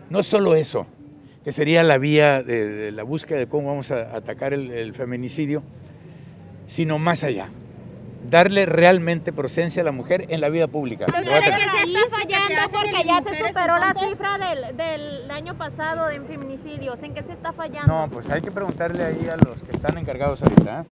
No solo eso, que sería la vía de la búsqueda de cómo vamos a atacar el feminicidio, sino más allá. Darle realmente presencia a la mujer en la vida pública. ¿Cree que se está fallando porque ya se superó la cifra del año pasado en feminicidios? ¿En qué se está fallando? No, pues hay que preguntarle ahí a los que están encargados ahorita, ¿eh?